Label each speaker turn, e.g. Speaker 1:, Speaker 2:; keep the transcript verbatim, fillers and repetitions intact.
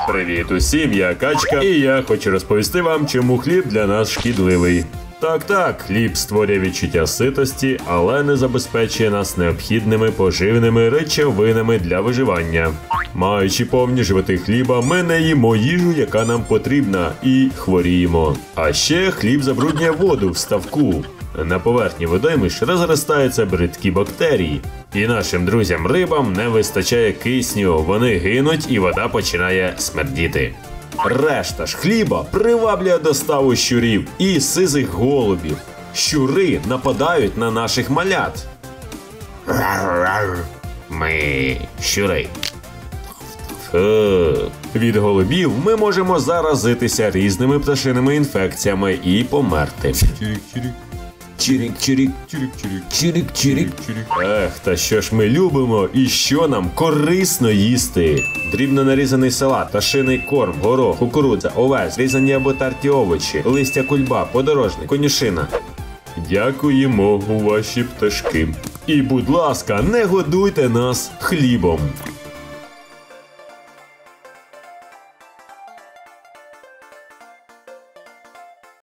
Speaker 1: Привіт усім, я Качка, і я хочу розповісти вам, чому хліб для нас шкідливий. Так-так, хліб створює відчуття ситості, але не забезпечує нас необхідними поживними речовинами для виживання. Маючи повні животи хліба, ми не їмо їжу, яка нам потрібна, і хворіємо. А ще хліб забруднює воду в ставку. На поверхні водоймищ розростаються бридкі бактерії. І нашим друзям-рибам не вистачає кисню, вони гинуть і вода починає смердіти. Решта ж хліба приваблює до ставу щурів і сизих голубів. Щури нападають на наших малят. Ми щури. Фу. Від голубів ми можемо заразитися різними пташиними інфекціями і померти. Чирік-чирік, чирік-чирік, чирік-чирік. Ех, та що ж ми любимо і що нам корисно їсти? Дрібно нарізаний салат, пташиний корм, горох, кукурудза, овес, різані або тарті овочі, листя кульба, подорожник, конюшина. Дякуємо, ваші пташки. І, будь ласка, не годуйте нас хлібом.